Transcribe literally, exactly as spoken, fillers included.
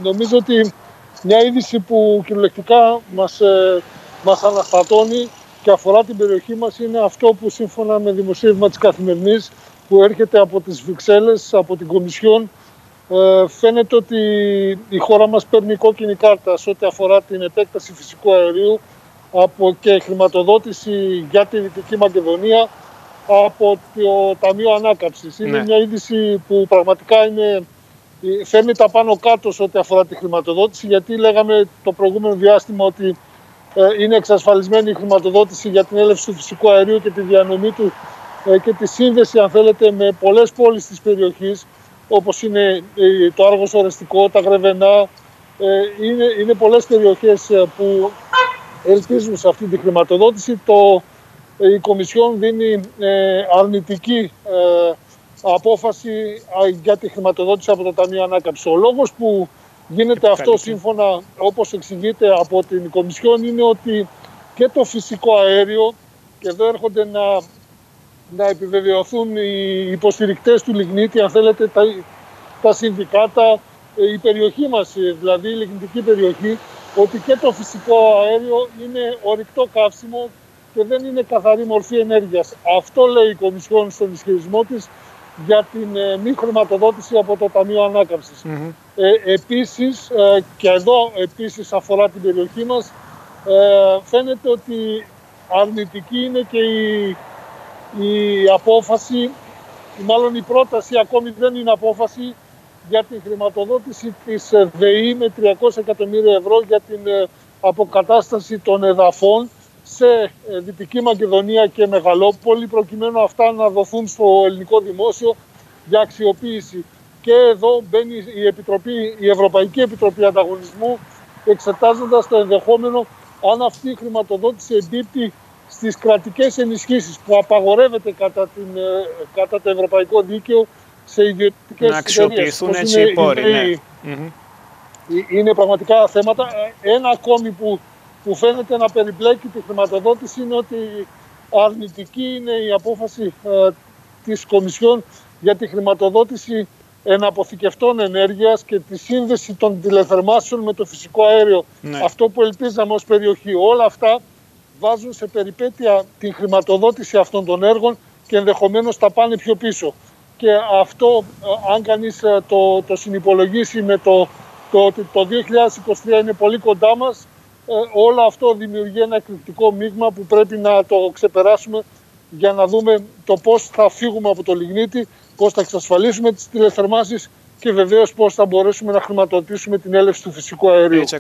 νομίζω ότι μια είδηση που κυριολεκτικά μας, ε, μας αναστατώνει και αφορά την περιοχή μας είναι αυτό που σύμφωνα με δημοσίευμα της Καθημερινής που έρχεται από τις Βρυξέλλες, από την Κομισιόν, ε, φαίνεται ότι η χώρα μας παίρνει κόκκινη κάρτα σε ό,τι αφορά την επέκταση φυσικού αερίου από και χρηματοδότηση για τη Δυτική Μακεδονία από το Ταμείο Ανάκαμψης. Είναι Ναι. μια είδηση που πραγματικά είναι, φέρνει τα πάνω κάτω σε ό,τι αφορά τη χρηματοδότηση, γιατί λέγαμε το προηγούμενο διάστημα ότι ε, είναι εξασφαλισμένη η χρηματοδότηση για την έλευση του φυσικού αερίου και τη διανομή του ε, και τη σύνδεση, αν θέλετε, με πολλές πόλεις της περιοχής, όπως είναι ε, το Άργος Ορεστικό, τα Γρεβενά. Ε, είναι, είναι πολλές περιοχές ε, που ελπίζουν σε αυτή τη χρηματοδότηση. Το, ε, η Κομισιόν δίνει ε, αρνητική ε, απόφαση για τη χρηματοδότηση από το Ταμείο Ανάκαμψης. Ο λόγος που γίνεται αυτό σύμφωνα όπως εξηγείται από την Κομισιόν είναι ότι και το φυσικό αέριο, και εδώ έρχονται να, να επιβεβαιωθούν οι υποστηρικτές του λιγνίτη, αν θέλετε, τα, τα συνδικάτα, η περιοχή μας, δηλαδή η λιγνητική περιοχή, ότι και το φυσικό αέριο είναι ορυκτό καύσιμο και δεν είναι καθαρή μορφή ενέργειας. Αυτό λέει η Κομισιόν στον ισχυρισμό της για την ε, μη χρηματοδότηση από το Ταμείο Ανάκαμψης. Mm-hmm. Ε, επίσης, ε, και εδώ επίσης αφορά την περιοχή μας, ε, φαίνεται ότι αρνητική είναι και η, η απόφαση, μάλλον η πρόταση ακόμη δεν είναι απόφαση, για την χρηματοδότηση της ΔΕΗ με τριακόσια εκατομμύρια ευρώ για την ε, αποκατάσταση των εδαφών σε Δυτική Μακεδονία και Μεγαλόπολη, προκειμένου αυτά να δοθούν στο ελληνικό δημόσιο για αξιοποίηση. Και εδώ μπαίνει η, Επιτροπή, η Ευρωπαϊκή Επιτροπή Ανταγωνισμού, εξετάζοντας το ενδεχόμενο αν αυτή η χρηματοδότηση εμπίπτει στις κρατικές ενισχύσεις που απαγορεύεται κατά, την, κατά το ευρωπαϊκό δίκαιο σε ιδιωτικές να αξιοποιηθούν έτσι οι πόροι. Ναι. Mm-hmm. Είναι πραγματικά θέματα. Ένα ακόμη που που φαίνεται να περιπλέκει τη χρηματοδότηση είναι ότι αρνητική είναι η απόφαση ε, της Κομισιόν για τη χρηματοδότηση εναποθηκευτών ενέργειας και τη σύνδεση των τηλεθερμάσεων με το φυσικό αέριο. Ναι. Αυτό που ελπίζαμε ως περιοχή. Όλα αυτά βάζουν σε περιπέτεια την χρηματοδότηση αυτών των έργων και ενδεχομένως τα πάνε πιο πίσω. Και αυτό, ε, αν κανείς ε, το, το συνυπολογίσει με το ότι το, το δύο χιλιάδες είκοσι τρία είναι πολύ κοντά μας, Ε, όλο αυτό δημιουργεί ένα εκρηκτικό μείγμα που πρέπει να το ξεπεράσουμε για να δούμε το πώς θα φύγουμε από το λιγνίτη, πώς θα εξασφαλίσουμε τις τηλεθερμάσεις και βεβαίως πώς θα μπορέσουμε να χρηματοδοτήσουμε την έλευση του φυσικού αερίου.